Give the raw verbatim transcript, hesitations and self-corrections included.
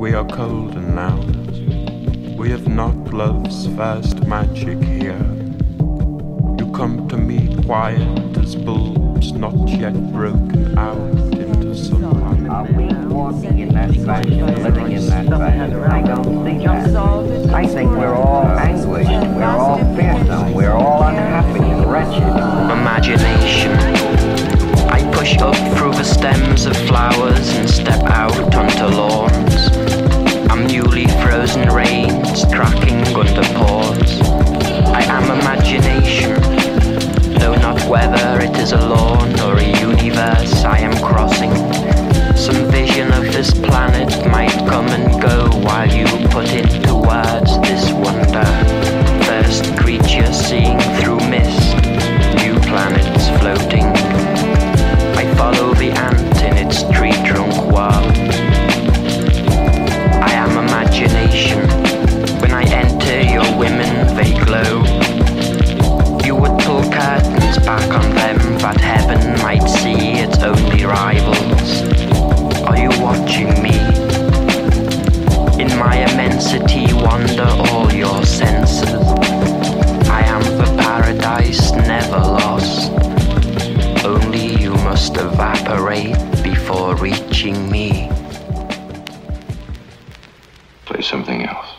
We are colder now. We have not love's fast magic here. You come to me quiet as bulbs not yet broken out into sunlight. Are we walking in that fashion, living in that fashion? I don't think that. I think we're all anguished, we're all fearsome, we're all unhappy and wretched. Imagination. I push up through the stems of flowers and step out onto lawns. I'm newly frozen rains cracking under paws. I am imagination, though not whether it is a lawn or a universe I am crossing. Some vision of this planet might come and go while you put into words this wonder. First creature seeing through mist, new planets floating. I follow the ant in its tree-trunk whirl. I am imagination. When I enter your women, they glow. You would pull curtains back on them that heaven might see its only rivals. Are you watching me? In my immensity wander all your senses. I am the paradise never lost. Only you must evaporate before reaching me. Play something else.